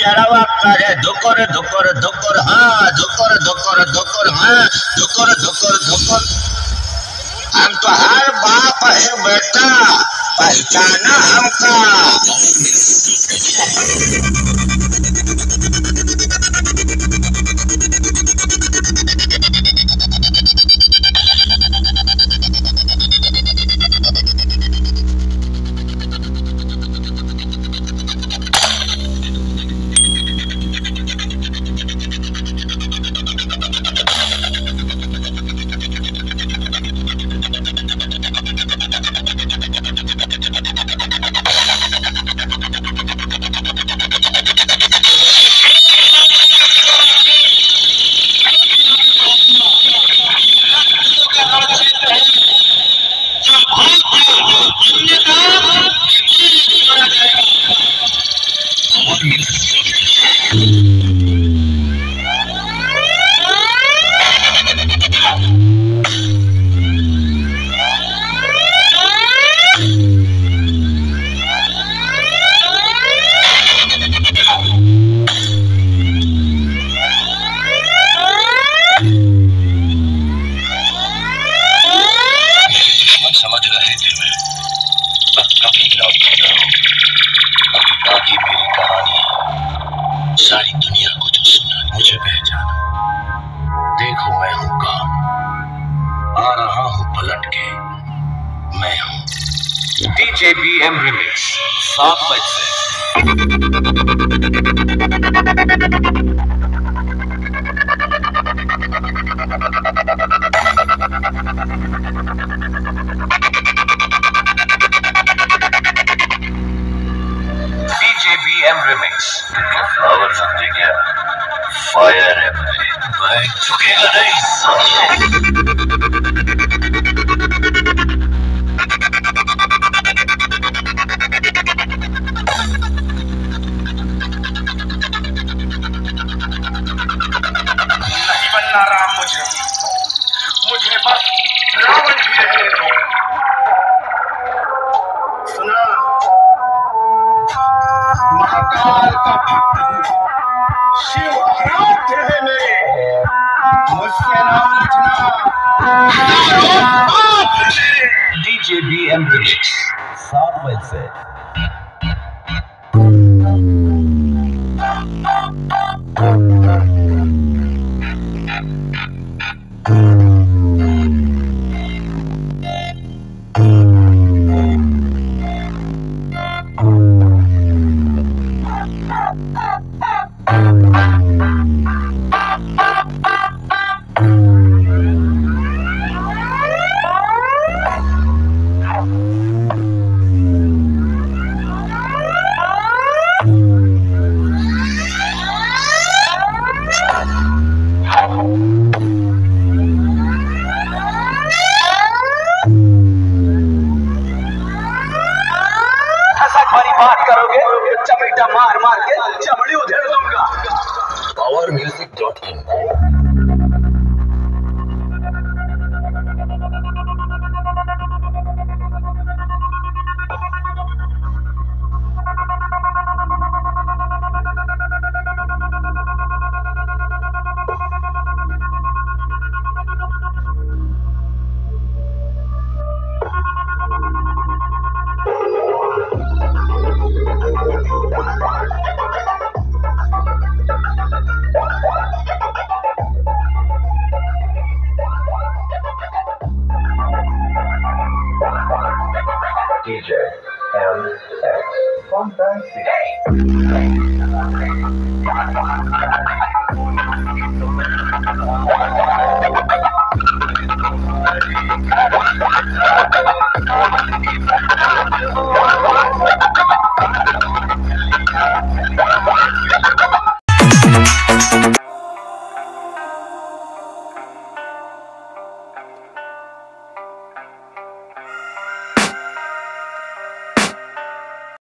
यारवा करे धुकर धुकर धुकर हाँ धुकर धुकर धुकर हाँ धुकर धुकर धुकर। हम तो हर बाप है बेटा पहचाना हमका। सारी दुनिया को जो सुना मुझे पहचाना। देखो मैं हूँ कौन, आ रहा हूँ पलट के, मैं हूँ P.JMusic रिमिक्स 7 बजे। P.JMusic रिमिक्स पावर समझे क्या? फायर है भाई, झुकेगा नहीं। नहीं बनना राम मुझे बस रावण ही रहने दो। सुना महाकाल का भक्त शिव आराध्य है मेरे, मुझसे नाम लिखना। P.JMusic रिमिक्स 7 बजे। बात करोगे चमड़ा मार मार के चमड़ी उधेड़ दूंगा। powermusic.in P.JMusic Fantasy.